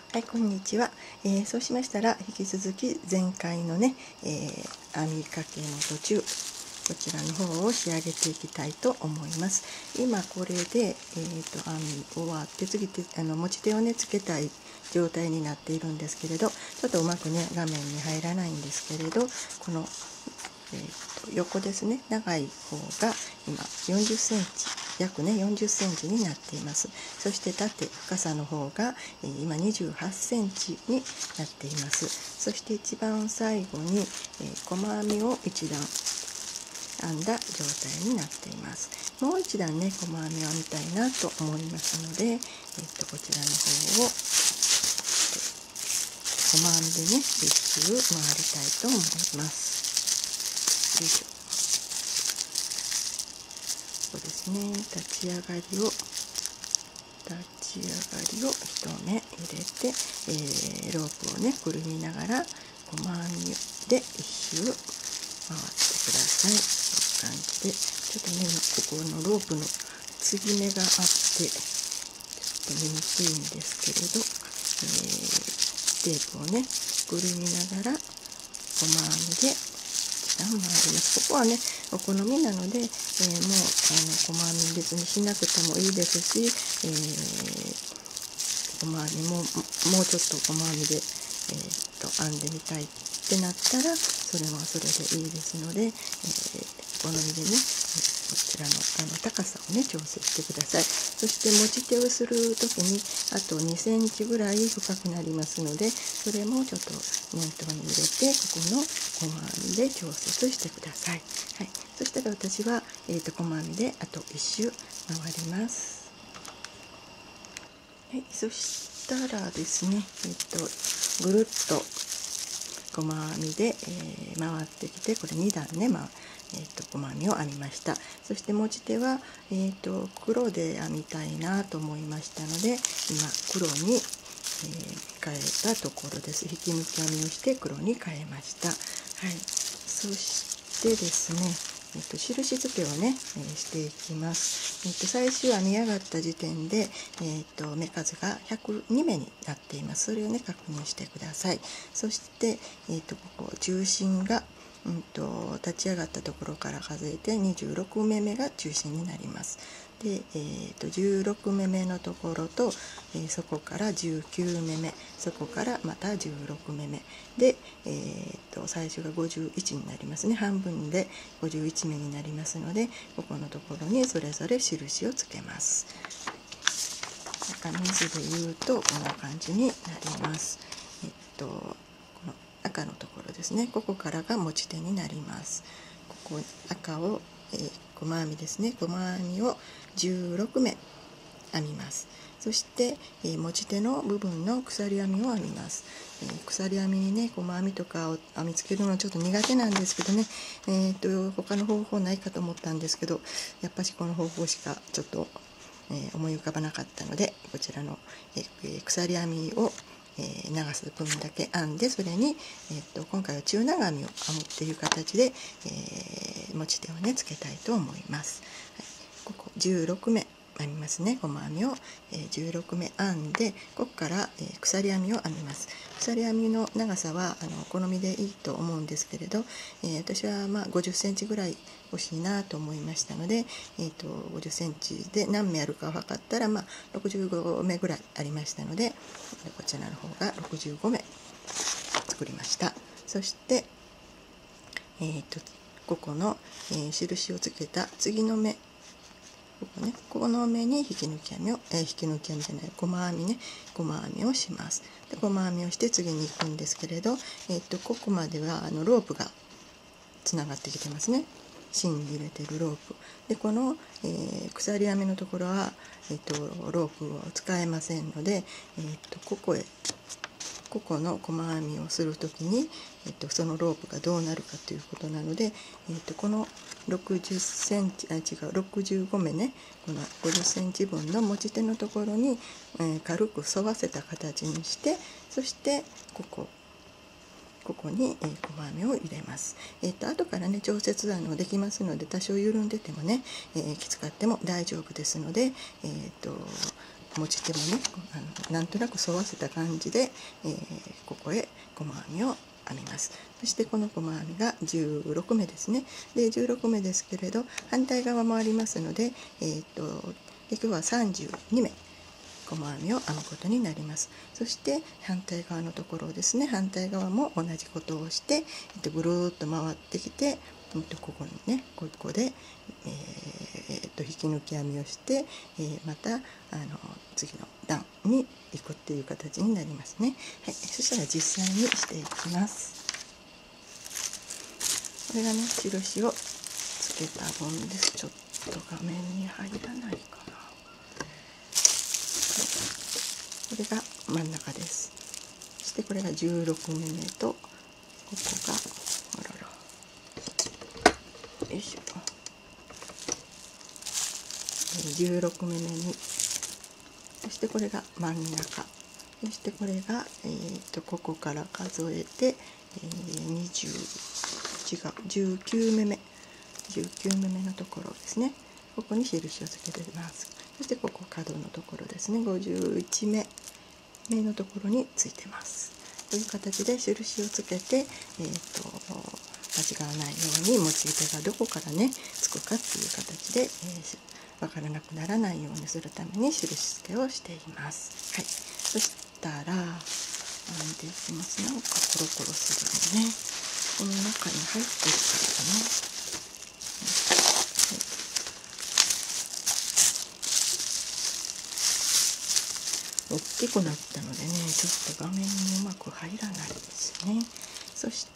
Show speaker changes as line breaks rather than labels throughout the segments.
はい、こんにちは。そうしましたら引き続き前回のね、編みかけの途中、こちらの方を仕上げていきたいと思います。今これで、編み終わって次持ち手をねつけたい状態になっているんですけれど、ちょっとうまくね画面に入らないんですけれど、この、横ですね、長い方が今40センチ、約ね40センチになっています。そして縦深さの方が今28センチになっています。そして一番最後に細編みを1段編んだ状態になっています。もう一段ね細編みを編みたいなと思いますので、こちらの方を細編みでね一周回りたいと思います。よいしょ。そうですね、立ち上がりを1目入れて、ロープをねくるみながら細編みで一周回ってください。こういう感じで、ちょっとねここのロープの継ぎ目があってちょっと見にくいんですけれど、テープをねくるみながら細編みで一段回ります。ここはねお好みなので、もう細編み別にしなくてもいいですし、細編みもうちょっと細編みで、編んでみたいってなったらそれはそれでいいですので、お好みでねこちらの高さをね調整してください。そして持ち手をする時にあと2センチぐらい深くなりますので、それもちょっと念頭に入れてここの細編みで調節してください。はい、そしたら私は、細編みであと1周回ります。はい、そしたらですね、ぐるっと細編みで、回ってきて、これ2段ね、細編みを編みました。そして持ち手は、黒で編みたいなと思いましたので、今黒に、変えたところです。引き抜き編みをして黒に変えました。はい、そしてですね、印付けをね、していきます。最終編み上がった時点で、目数が102目になっています。それをね確認してください。そして、ここ中心が、立ち上がったところから数えて26目目が中心になります。で、16目目のところと、そこから19目目、そこからまた16目目で、最初が51になりますね。半分で51目になりますので、ここのところにそれぞれ印をつけます。赤水で言うとこんな感じになります。この赤のところですね、ここからが持ち手になります。ここ赤を、細編みですね、細編みを16目編みます。そして、持ち手の部分の鎖編みを編みます。鎖編みにね細編みとかを編みつけるのはちょっと苦手なんですけどね、他の方法ないかと思ったんですけど、やっぱしこの方法しかちょっと、思い浮かばなかったので、こちらの、鎖編みを長さ分だけ編んで、それに、今回は中長編みを編むっていう形で、持ち手をねつけたいと思います。はい、ここ16目編みますね。細編みを、16目編んで、ここから、鎖編みを編みます。鎖編みの長さはお好みでいいと思うんですけれど、私は50センチぐらい欲しいなと思いましたので、50センチで何目あるか分かったら、65目ぐらいありましたので、こちらの方が65目作りました。そして、ここの、印をつけた次の目、この目に引き抜き編みを、細編みね、細編みをします。で細編みをして次に行くんですけれど、ここまではロープがつながってきてますね。芯に入れてるロープで、この、鎖編みのところは、ロープを使えませんので、ここの細編みをするときに、そのロープがどうなるかということなので、この60センチ65目ね、この50センチ分の持ち手のところに、軽く沿わせた形にして、そしてここに、細編みを入れます。後からね調節できますので、多少緩んでてもね、きつかっても大丈夫ですので、 持ち手もねなんとなく沿わせた感じで、ここへ細編みを編みます。そしてこの細編みが16目ですね。で16目ですけれど反対側もありますので、今日は32目細編みを編むことになります。そして反対側のところですね、反対側も同じことをして、ぐるーっと回ってきて、ここにね、ここで、引き抜き編みをして、また次の段に行くっていう形になりますね。はい、そしたら実際にしていきます。これがね、印をつけた分です。ちょっと画面に入らないかな。これが真ん中です。そしてこれが16目めと、ここがよいしょ、16目めに、そしてこれが真ん中、そしてこれが、ここから数えて、19目目のところですね。ここに印をつけています。そしてここ角のところですね、51目のところについてます。という形で印をつけて、間違わないように持ち手がどこからねつくかっていう形で、分からなくならないようにするために印付けをしています。はい、そしたら編んでいきます。なんかコロコロするのね、この中に入ってるからだね。大きくなったのでね、ちょっと画面にうまく入らないですね。そして、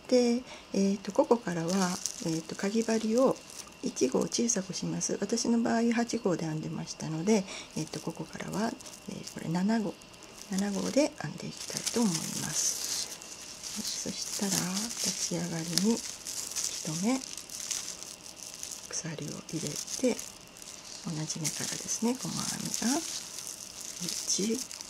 ここからは、かぎ針を1号小さくします。私の場合8号で編んでましたので、ここからは、これ7号で編んでいきたいと思います。そしたら立ち上がりに1目鎖を入れて、同じ目からですね、細編みが1、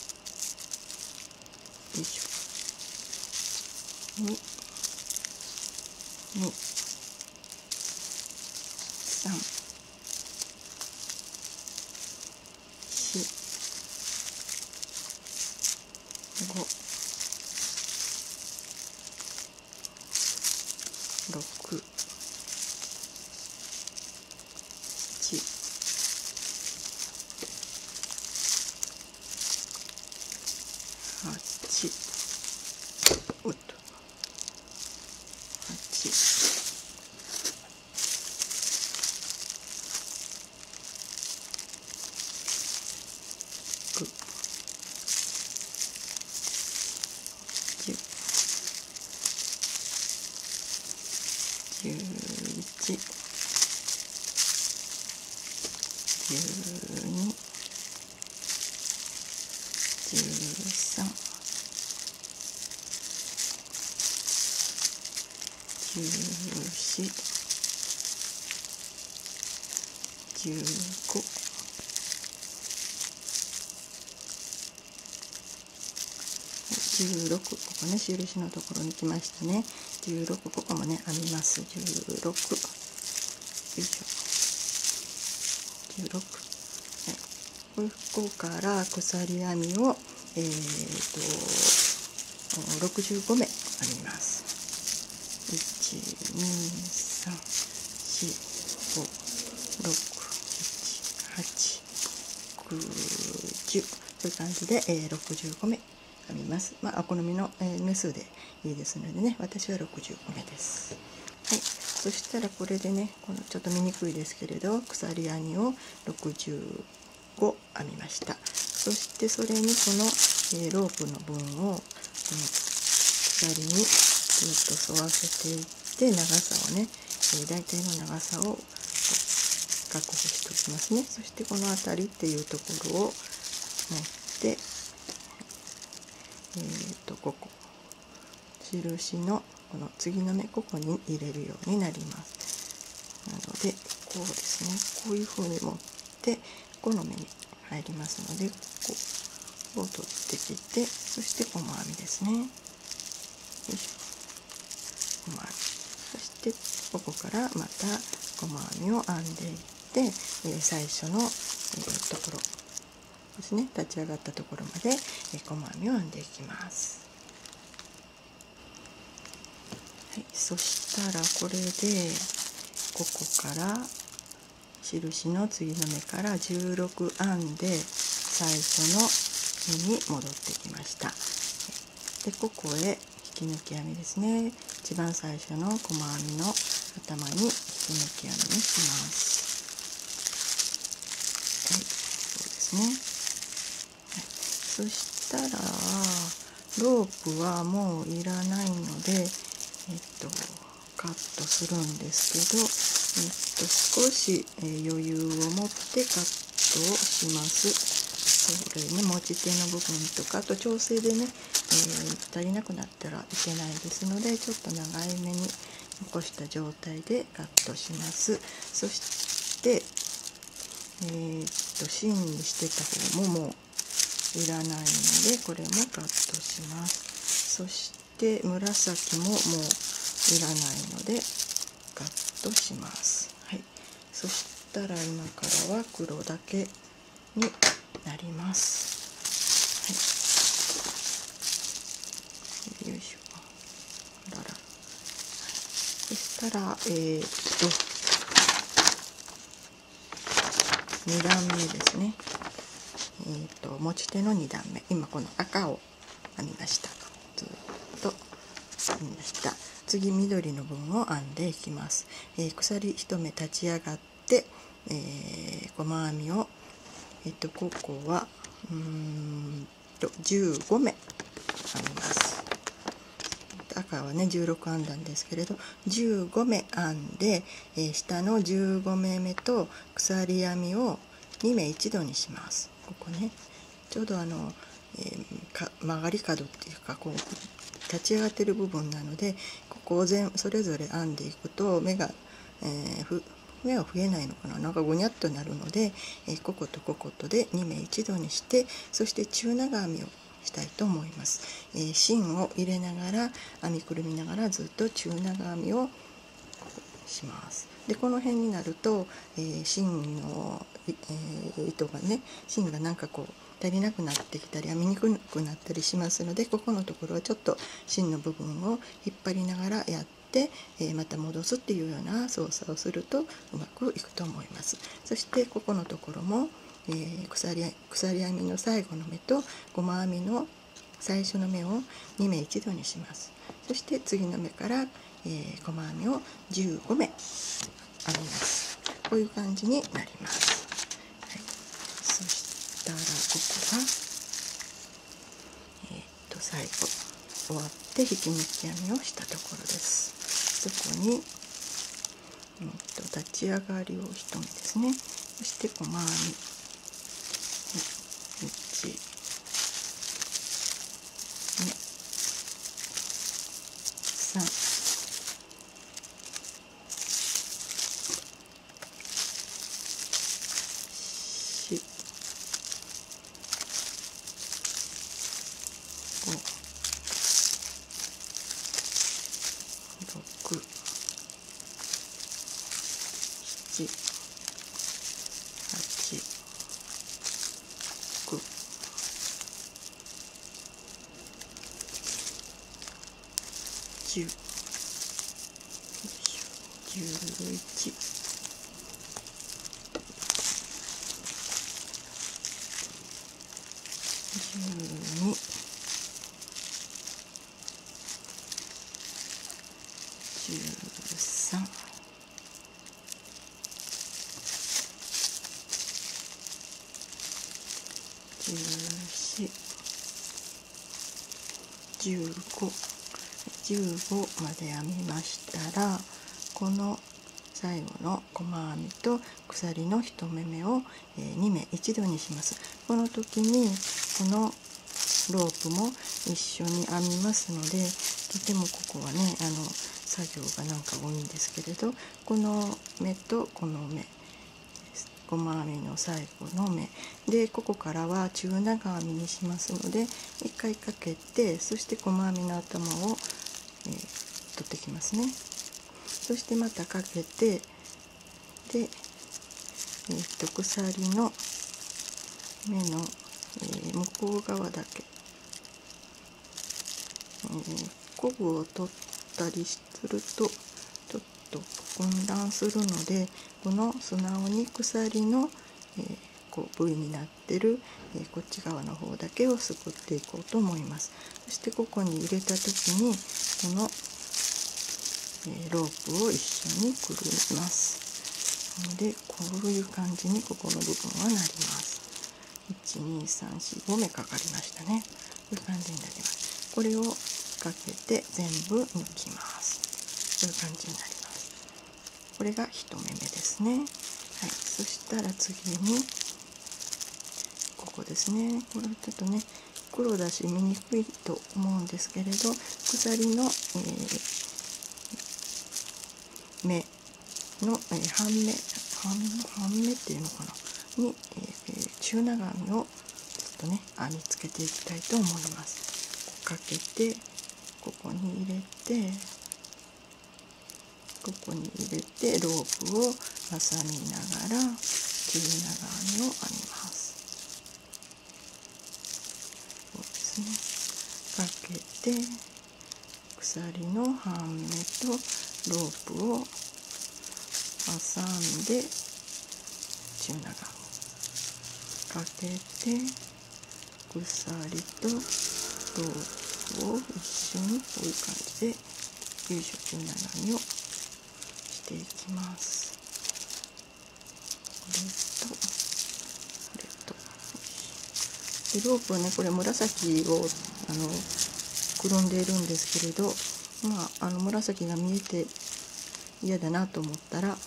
よいしょ、2、3、4、5、6、7、8、おっと、8、9、10、11、12、13、14、15、16、ここね、印のところに来ましたね。16、ここもね編みます。16、よいしょ、16、はい、ここから鎖編みを、65目編みます。1、2、3、4、5、6、7、8、9、10、こういう感じで、65目編みます。お好みの、目数でいいですのでね、私は65目です。はい、そしたらこれでね、このちょっと見にくいですけれど、鎖編みを65編みました。そしてそれにこの、ロープの分をこの鎖にずっと沿わせていって、長さをね、大体の長さを確保しておきますね。そしてこの辺りっていうところを持って、ここ印のこの次の目、ここに入れるようになります。なのでこうですね、こういう風に持ってこの目に入りますので、ここを取ってきて、そして細編みですね。よいしょ、細編み、そしてここからまた細編みを編んでいって、最初の、ところですね、立ち上がったところまで細編みを編んでいきます。はい、そしたらこれでここから印の次の目から16編んで最初の目に戻ってきました。でここへ引き抜き編みですね。一番最初の細編みの頭に引き抜き編みにします。はい、そうですね。はい、そしたらロープはもういらないので、カットするんですけど、少し、余裕を持ってカットをします。これね、持ち手の部分とかあと調整でね、足りなくなったらいけないですので、ちょっと長いめに残した状態でカットします。そして芯にしてた方ももういらないのでこれもカットします。そして紫ももういらないのでカットします。はい、そしたら今からは黒だけになります。はい、よいしょ。そしたら2段目ですね。持ち手の2段目、今この赤を編みました。ずっと編みました。次緑の分を編んでいきます。鎖1目立ち上がって、細編みをここは15目編みます。赤はね16編んだんですけれど15目編んで、下の15目目と鎖編みを2目一度にします。ここねちょうど曲がり角っていうかこう立ち上がってる部分なので、ここをそれぞれ編んでいくと目が、目は増えないのかな、なんかぐにゃっとなるので、こことこことで2目一度にして、そして中長編みをしたいと思います。芯を入れながら編みくるみながらずっと中長編みをします。でこの辺になると、芯の、糸がね芯がなんかこう足りなくなってきたり編みにくくなったりしますので、ここのところはちょっと芯の部分を引っ張りながらやって、また戻すっていうような操作をするとうまくいくと思います。そしてここのところも、鎖編みの最後の目と細編みの最初の目を2目一度にします。そして次の目から、細編みを15目編みます。こういう感じになります。はい、そしたらここが、最後終わって引き抜き編みをしたところです。そこに、立ち上がりを1目ですね。そして細編み1、2、3、10、11、12、13、14、15まで編みましたら、この最後の細編みと鎖の1目目を2目一度にします。この時にこのロープも一緒に編みますので、とてもここはね作業がなんか多いんですけれど、この目とこの目細編みの最後の目で、ここからは中長編みにしますので1回かけて、そして細編みの頭を取ってきますね。そしてまたかけて、で、鎖の目の、向こう側だけ、こぶを取ったりするとちょっと混乱するので、この素直に鎖の、こう V になってる、こっち側の方だけをすくっていこうと思います。そしてここに入れた時にこの、ロープを一緒にくるみます。のでこういう感じにここの部分はなります。1,2,3,4,5目かかりましたね。こういう感じになります。これをかけて全部抜きます。こういう感じになります。これが1目目ですね。はい、そしたら次にここですね。これちょっとね黒だし見にくいと思うんですけれど、鎖の、目の、半目っていうのかなに、中長編みをちょっとね編み付けていきたいと思います。かけてここに入れて、ここに入れてロープを挟みながら中長編みを編みます。そうですね。かけて鎖の半目とロープを挟んで中長編みかけて鎖とロープを一緒にこういう感じでよいしょ中長編みをしていきます。これとでロープはねこれ紫をくるんでいるんですけれど、紫が見えて嫌だなと思ったら、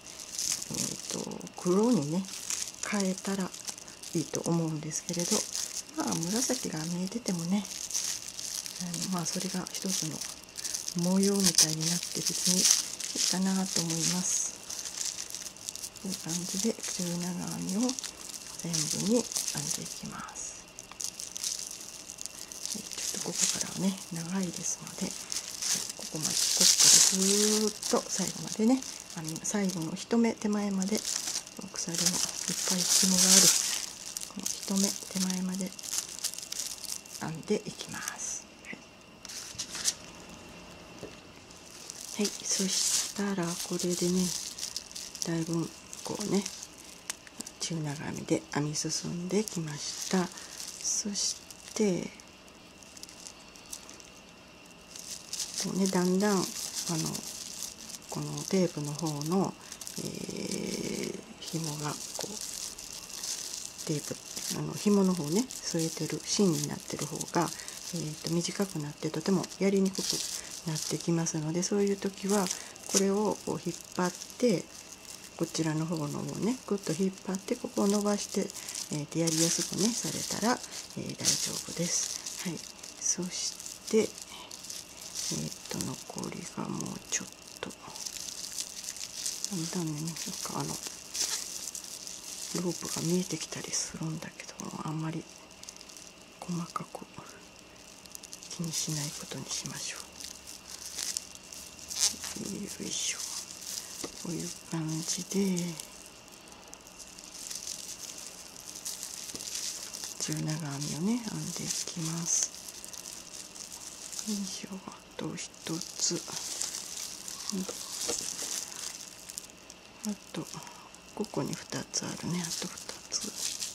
黒にね変えたらいいと思うんですけれど、紫が見えててもね、それが一つの模様みたいになって別にいいかなと思います。こういう感じで中長編みを全部に編んでいきます。ちょっとここからはね長いですので、ここからずっと最後までね最後の1目手前まで鎖のいっぱい紐があるこの1目手前まで編んでいきます。はい、そしたらこれでねだいぶこうね中長編みで編み進んできました。そしてこうねだんだんこのテープの方の、紐がこうテープ紐の方ね添えてる芯になってる方が、短くなってとてもやりにくくなってきますので、そういう時はこれをこう引っ張ってこちらの方のをねグッと引っ張ってここを伸ばして、やりやすくねされたら、大丈夫です。はい、そして残りがもうちょっとだんだんねロープが見えてきたりするんだけど、あんまり細かく気にしないことにしましょう。よいしょ、こういう感じで中長編みをね編んでいきます。よいしょ、あと一つ、あとここに2つあるね。あと2つ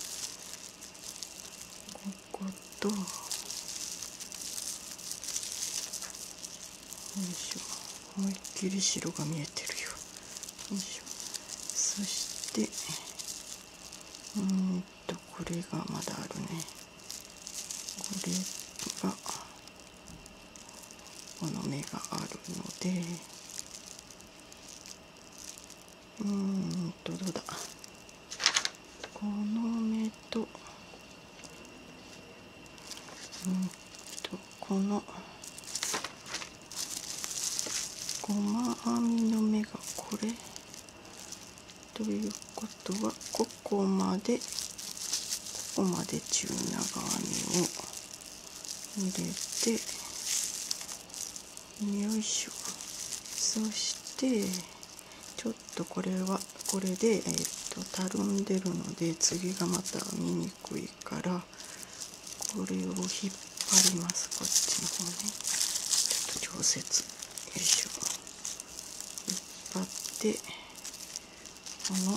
こことよいしょ、思いっきり白が見えてるよ。よいしょ、そしてこれがまだあるね。これがこの目があるのでどうだ、この目とこのゴマ編みの目がこれということはここまで中長編みを入れてよいしょ。そしてちょっとこれはこれでたるんでるので次がまた見にくいから、これを引っ張ります。こっちの方ね、ちょっと調節、よいしょ、引っ張ってこの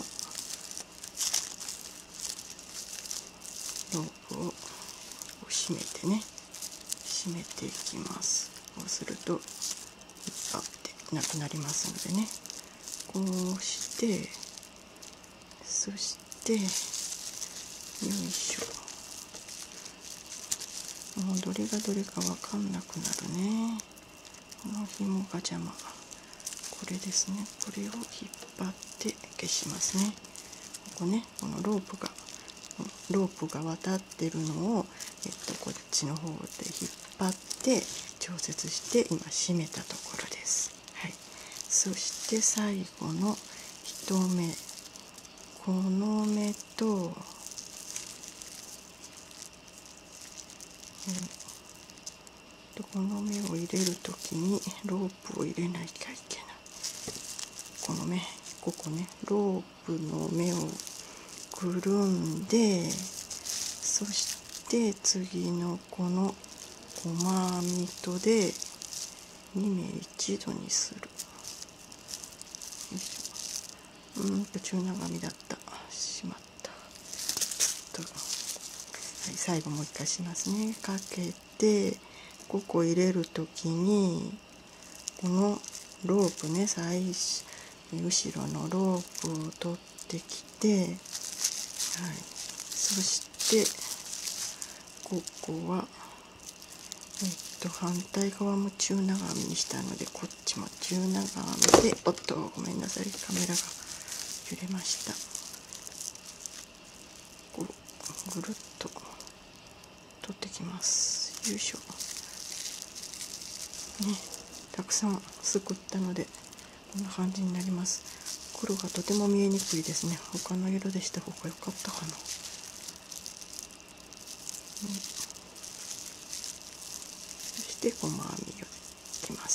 ロープを締めてね、締めていきます。こうすると引っ張ってなくなりますのでね、こうして、そしてよいしょ、もうどれがどれか分かんなくなるね。この紐が邪魔。これですね、これを引っ張って消しますね。ここね、このロープが渡ってるのを、こっちの方で引っ張って調節して今締めたところです。はい、そして最後の1目、この目と、この目を入れるときにロープを入れなきゃいけない。この目、ここね、ロープの目をくるんで、そして次のこの細編糸で2目一度にする。中長編みだった。しまった。ちょっと、はい、最後もう一回しますね。かけて、ここ入れるときにこのロープね、後ろのロープを取ってきて、はい、そしてここは反対側も中長編みにしたので、こっちも中長編みで、おっとごめんなさい、カメラが揺れました。こうぐるっと取ってきます。よいしょね、たくさんすくったのでこんな感じになります。黒がとても見えにくいですね。他の色でした方が良かったかな。そして細編みをいきます。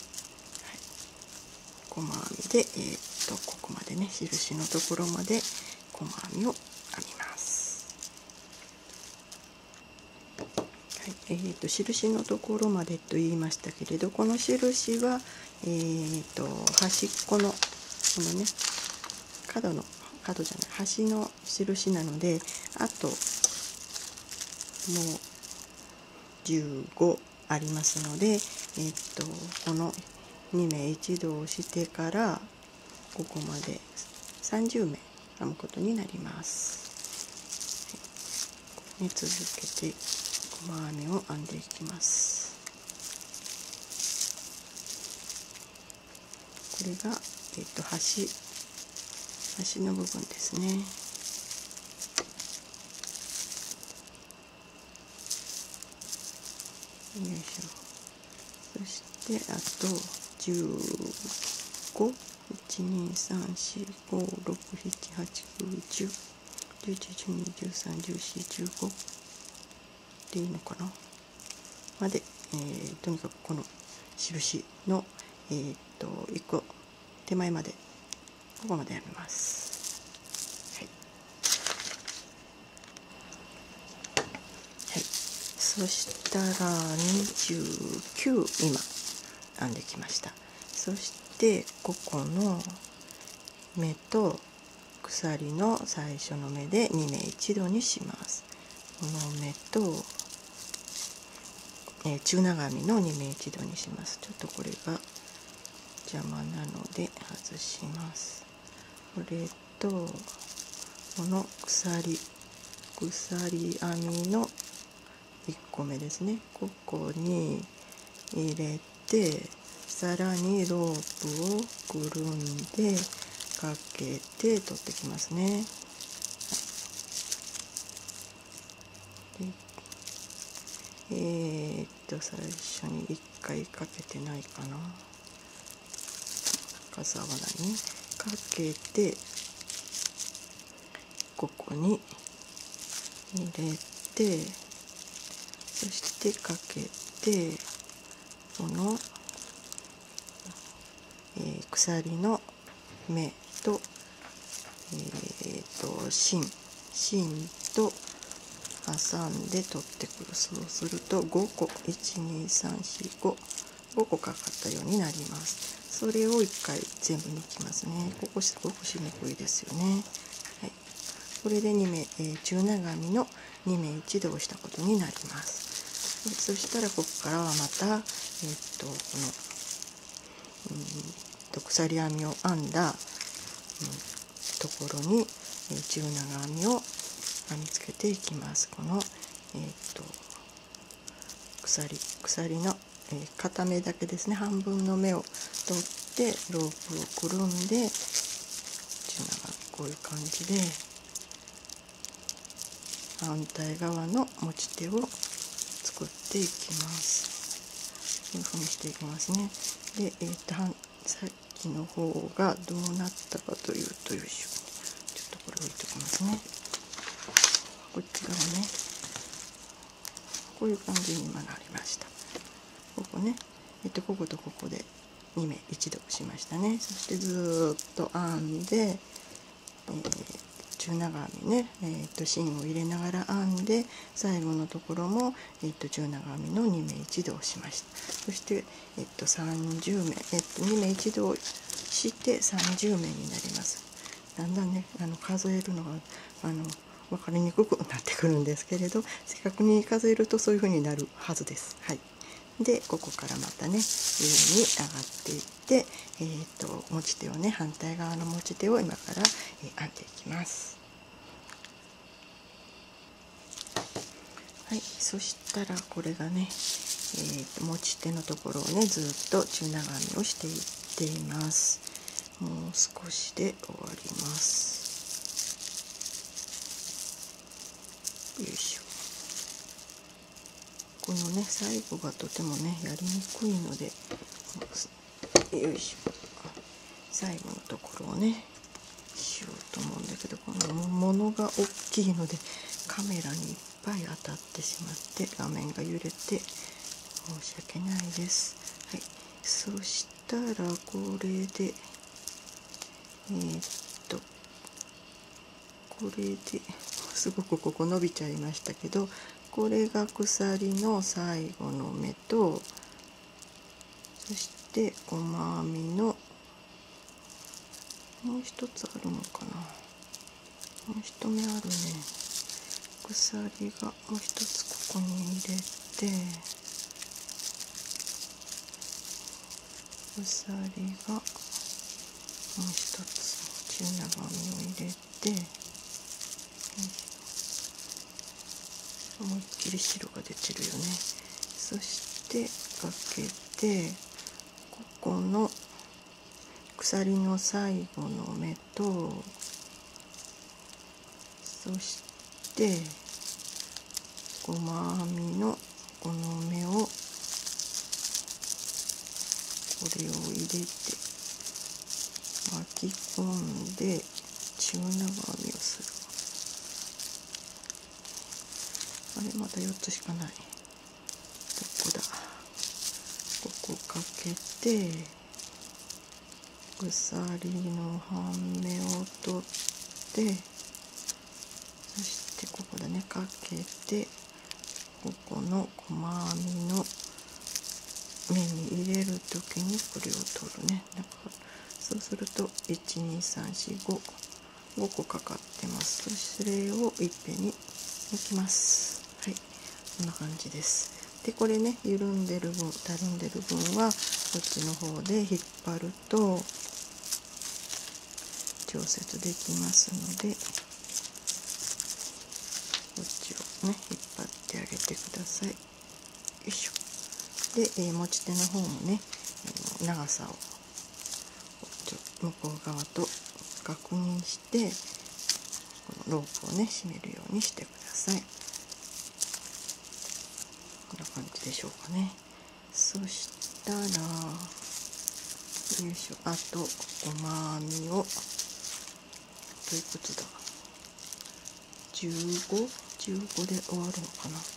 はい、細編みで、ここまでね、印のところまで細編みを編みます。はい、印のところまでと言いましたけれど、この印は、端っこのこのね、角じゃない、端の印なので、あともう15ありますので、この2目一度押してからここまで30目編むことになります。はい、続けて細編みを編んでいきます。これが、端の部分ですね。よいしょ。そしてあと15、123456789101112131415でいいのかなまで、とにかくこの印の、1個手前までここまで編みます。はい、はい、そしたら29今編んできました。そしてここの目と鎖の最初の目で2目一度にします。この目と、中長編みの2目一度にします。ちょっとこれが邪魔なので外します。これとこの鎖編みの1個目ですね、ここに入れて、さらにロープをくるんでかけて取ってきますね。最初に1回かけてないかな、重なりね、かけてここに入れて、そしてかけてこの、鎖の目と芯と挟んで取ってくる。そうすると5個、12345個かかったようになります。それを1回全部抜きますね。ここすごくしにくいですよね。はい、これで中長編みの2目一度をしたことになります。そしたらここからはまた、この鎖編みを編んだ、ところに、中長編みを編みつけていきます。この、鎖の、片目だけですね、半分の目を取ってロープをくるんで中長こういう感じで反対側の持ち手を作っていきます。こういう風にしていきますね。で、さっきの方がどうなったかというと、よいしょ、ちょっとこれ置いておきますね。こっち側ね、こういう感じに今なりました。ここね、こことここで2目一度しましたね。そしてずっと編んで、中長編みね、芯を入れながら編んで、最後のところも、中長編みの2目一度をしました。そして、30目、2目一度して30目になります。だんだんね、数えるのが分かりにくくなってくるんですけれど、正確に数えるとそういう風になるはずです。はい。でここからまたね上に上がっていって、持ち手をね、反対側の持ち手を今から、編んでいきます。はい、そしたらこれがね、持ち手のところをねずっと中長編みをしていっています。もう少しで終わります。よいしょ。このね最後がとてもねやりにくいので、よいしょ、最後のところをねしようと思うんだけど、この物が大きいのでカメラにいっぱい当たってしまって画面が揺れて申し訳ないです。はい、そしたらこれですごくここ伸びちゃいましたけど、これが鎖の最後の目と、そして細編みのもう一つあるのかな、もう一目あるね。鎖がもう一つここに入れて、鎖がもう一つ中長編みを入れて、思いっきり白が出てるよね。そしてかけて、ここの鎖の最後の目と、そして細編みのこの目を、これを入れて巻き込んで中長編みをする。あれ、まだ4つしかない。どこだ。ここかけて鎖の半目を取って、そしてここだね、かけてここの細編みの目に入れる時にこれを取るね。だからそうすると12345 5個かかってます。それをいっぺんに抜きます。はい、こんな感じです。でこれね、緩んでる分、たるんでる分はこっちの方で引っ張ると調節できますので、こっちをね引っ張ってあげてください。よいしょ。で、持ち手の方もね、長さを向こう側と確認して、このロープをね締めるようにしてください。こんな感じでしょうかね。そしたら、よいしょ、あと細編みを、ということだ、15で終わるのかな。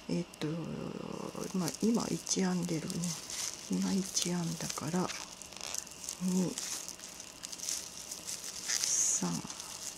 今1編んでるね。今1編んだから2、3、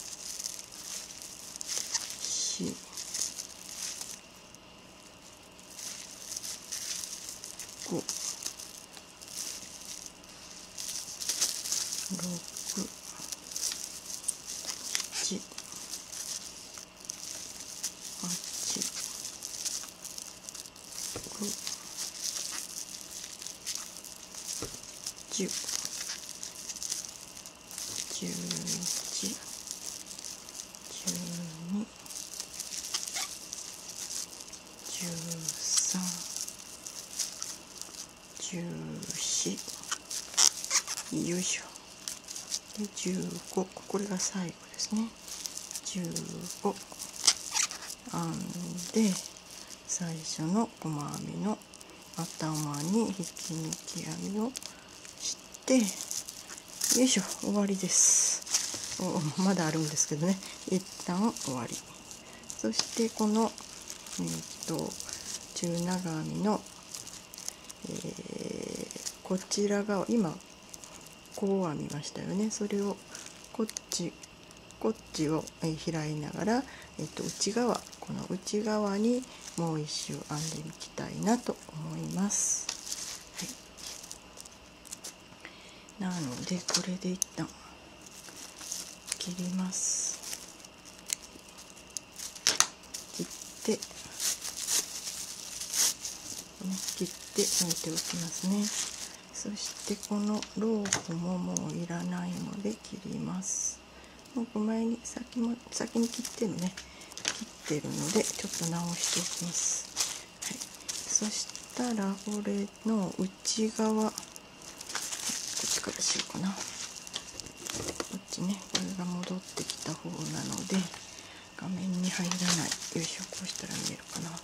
よいしょ。で15、これが最後ですね。15編んで、最初の細編みの頭に引き抜き編みをして、よいしょ、終わりです。まだあるんですけどね、一旦終わり。そしてこの中長編みの、こちら側、今こう編みましたよね。それをこっちを開いながら、内側、この内側にもう一周編んでいきたいなと思います。はい、なのでこれで一旦切ります。切って置いておきますね。そしてこのロープももういらないので切ります。もう前に先に切ってるのでちょっと直しておきます。はい、そしたらこれの内側、こっちからしようかな。こっちね、これが戻ってきた方なので画面に入らない。よいしょ、こうしたら見えるかな。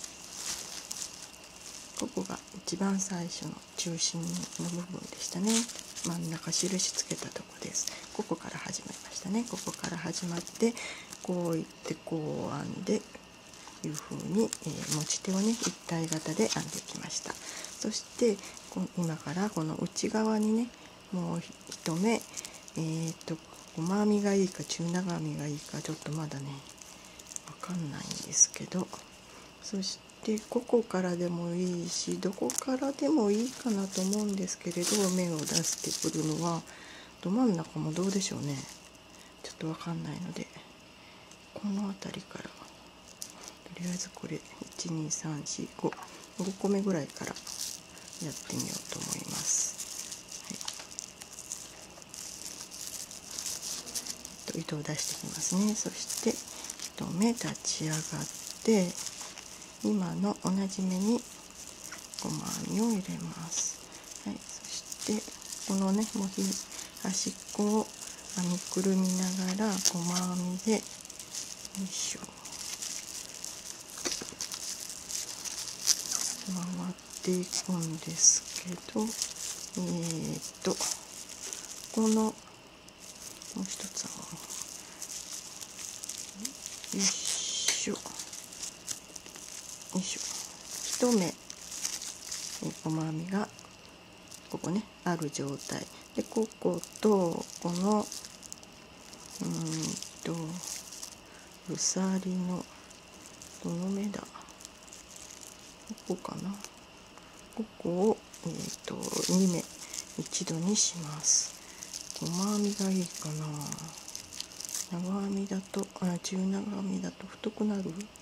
ここが一番最初の中心の部分でしたね。真ん中印つけたとこです。ここから始まりましたね。ここから始まってこういってこう編んでいう風に、持ち手をね一体型で編んでいきました。そして今からこの内側にねもう一目細編みがいいか中長編みがいいかちょっとまだね分かんないんですけど、そしてここからでもいいしどこからでもいいかなと思うんですけれど、面を出してくるのはど真ん中もどうでしょうね。ちょっと分かんないのでこの辺りからとりあえずこれ12345個目ぐらいからやってみようと思います。はい、糸を出してきますね。そして1目立ち上がって今の同じ目に細編みを入れます。はい、そしてこのねもう端っこを編みくるみながら細編みでよいしょ回っていくんですけど、このもう一つよいしょよいしょ、一目細編みがここねある状態で、こことこの鎖のどの目だ、ここかな、ここを2目一度にします。細編みがいいかな。長編みだと中長編みだと太くなる、どうだろう。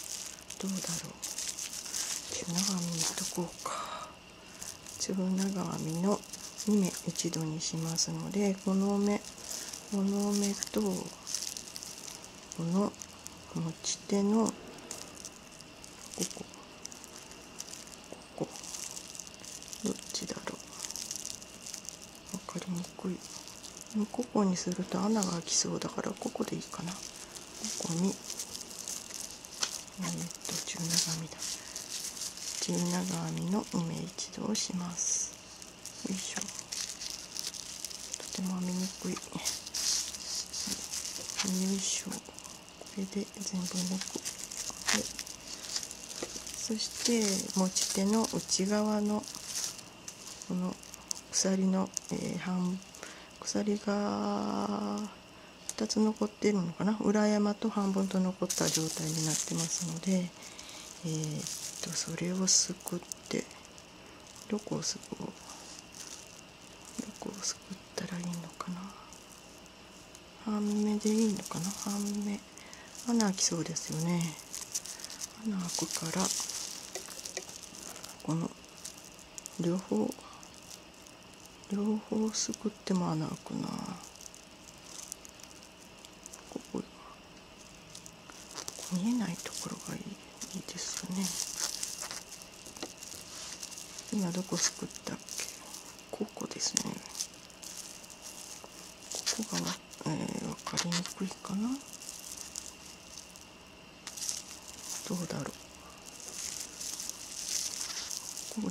中長編みにしとこうか。中長編みの2目一度にしますので、この目とこの持ち手のここどっちだろう、分かりにくい。ここにすると穴が開きそうだからここでいいかな。ここに中長編みだ。中長編みの2目一度をします。よいしょ、とても編みにくい。よいしょ、これで全部抜く。はい、そして持ち手の内側のこの鎖の、鎖が2つ残っているのかな、裏山と半分と残った状態になってますので、それをすくってどこをすくったらいいのかな。半目でいいのかな。半目穴開きそうですよね。穴開くから、この両方すくっても穴開くな。ここ見えないところがいいですよね。今どこすくったっけ。ここですね。ここが分かりにくいかな。どうだろう。こ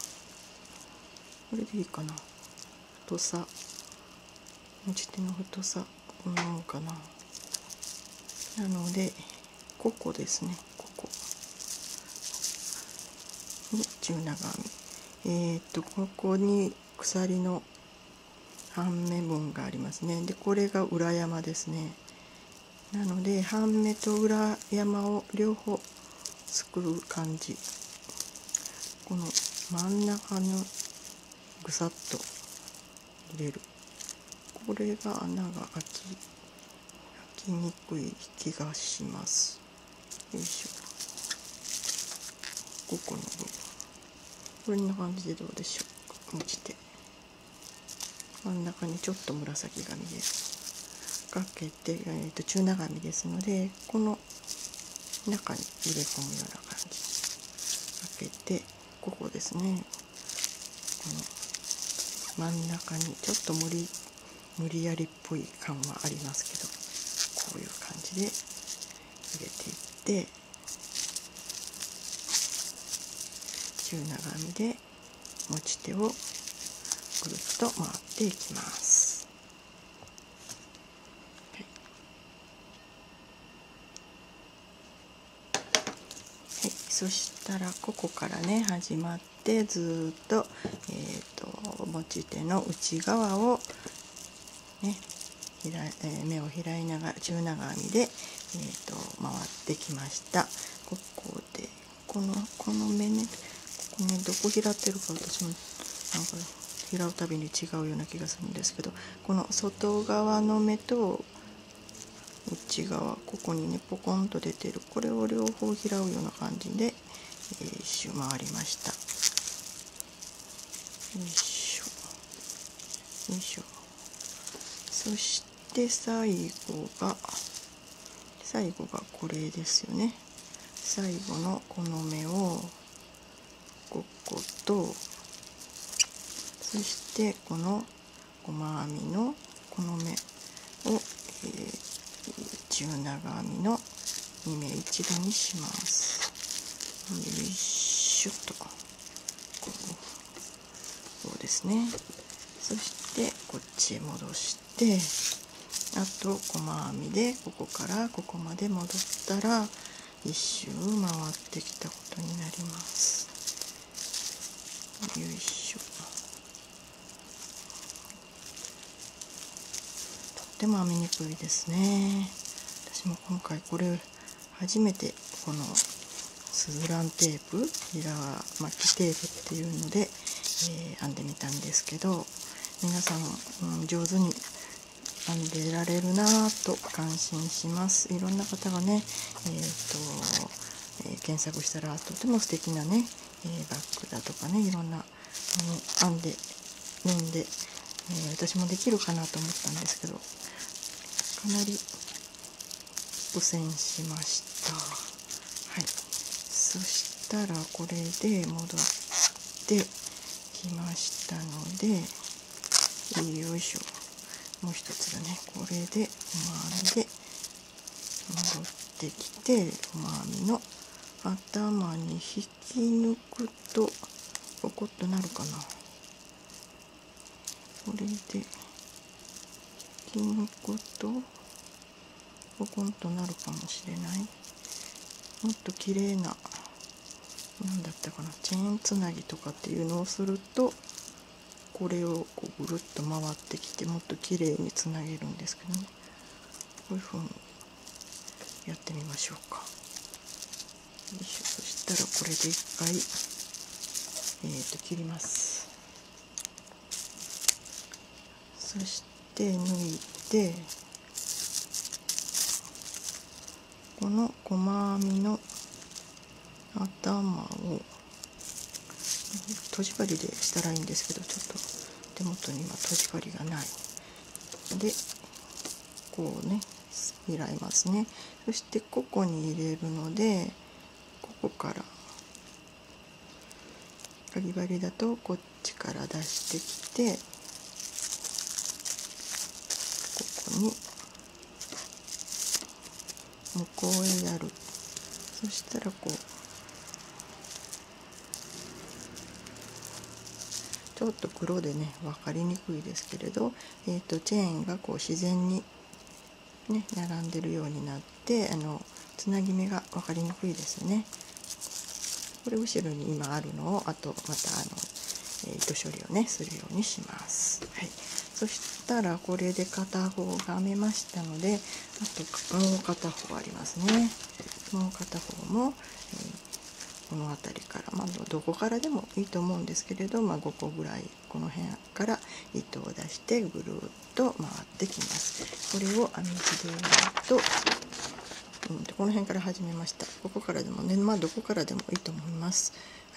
れでいいかな。太さ、持ち手の太さこんなもんかな。なのでここですね。ここに中長編み、ここに鎖の半目分がありますね。でこれが裏山ですね。なので半目と裏山を両方作る感じ。この真ん中のぐさっと入れる。これが穴が開きにくい気がします。よいしょ。ここの部分、こんな感じでどうでしょうか。持ち手真ん中にちょっと紫が見えるかけて、中長編みですので、この中に入れ込むような感じかけて、ここですね。この真ん中にちょっと無理やりっぽい感はありますけど、こういう感じで入れていって、中長編みで持ち手をぐるっと回っていきます。はい、そしたらここからね始まってずっと、持ち手の内側をね目を開いながら中長編みで、回ってきました。ここでこの目ね、ここねどこ開ってるか私もなんか開うたびに違うような気がするんですけど、この外側の目と内側、ここにねポコンと出てる、これを両方開うような感じで、一周回りました。よいしょよいしょ。そして最後がこれですよね。最後のこの目をここと、そしてこの細編みのこの目を、中長編みの2目一度にします。よいしょと、こうですね。そしてこっちへ戻して、あと細編みでここからここまで戻ったら一周回ってきたことになります。よいしょ。とっても編みにくいですね。私も今回これ初めてこのスズランテープ、平巻きテープっていうので、編んでみたんですけど、皆さん、上手に編んでられるなぁと感心します。いろんな方がね、検索したらとても素敵なね、バッグだとかね、いろんな編んで縫んで、私もできるかなと思ったんですけど、かなり苦戦しました。はい、そしたらこれで戻ってきましたので、よいしょ。もう一つだね。これで細編みで戻ってきて、細編みの頭に引き抜くとポコッとなるかな。これで引き抜くとポコンとなるかもしれない。もっと綺麗な、なんだったかな、チェーンつなぎとかっていうのをすると、これをこうぐるっと回ってきてもっと綺麗につなげるんですけどね。こういう風にやってみましょうか。よいしょ。そしたらこれで一回切ります。そして抜いて、この細編みの頭をとじ針でしたらいいんですけど、ちょっと手元に今とじ針がないで、こうね開いますね。そしてここに入れるので、ここからかぎ針だとこっちから出してきて、ここに向こうへやる。そしたらこうちょっと黒でね分かりにくいですけれど、チェーンがこう自然にね並んでるようになって、つなぎ目が分かりにくいですよね。これ後ろに今あるのを、あとまた糸処理をねするようにします。はい、そしたらこれで片方が編めましたので、あともう片方ありますね。もう片方も、この辺りから、どこからでもいいと思うんですけれど、5個ぐらいこの辺から糸を出してぐるっと回ってきます。これを編み地で言うと、この辺から始めました。ここからでもね、どこからでもいいと思います。はい、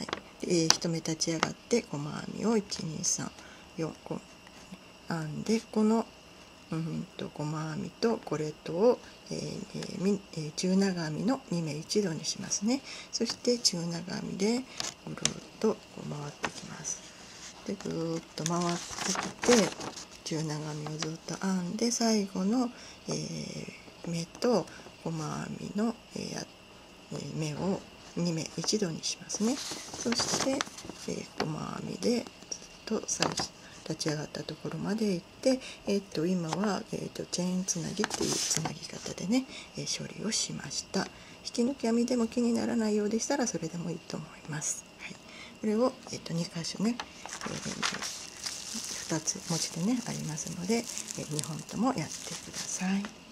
一目立ち上がって細編みを1、2、3、4個編んで、この細編みとこれとを、中長編みの2目一度にしますね。そして中長編みでぐるっとこう回ってきます。でぐーっと回ってきて、中長編みをずっと編んで、最後の、目と細編みの、目を2目一度にしますね。そして、細編みでずっと最初立ち上がったところまで行って、今は、チェーンつなぎっていうつなぎ方でね、処理をしました。引き抜き編みでも気にならないようでしたらそれでもいいと思います。はい、これを、2箇所ね、2つ持ちでねありますので、2本ともやってください。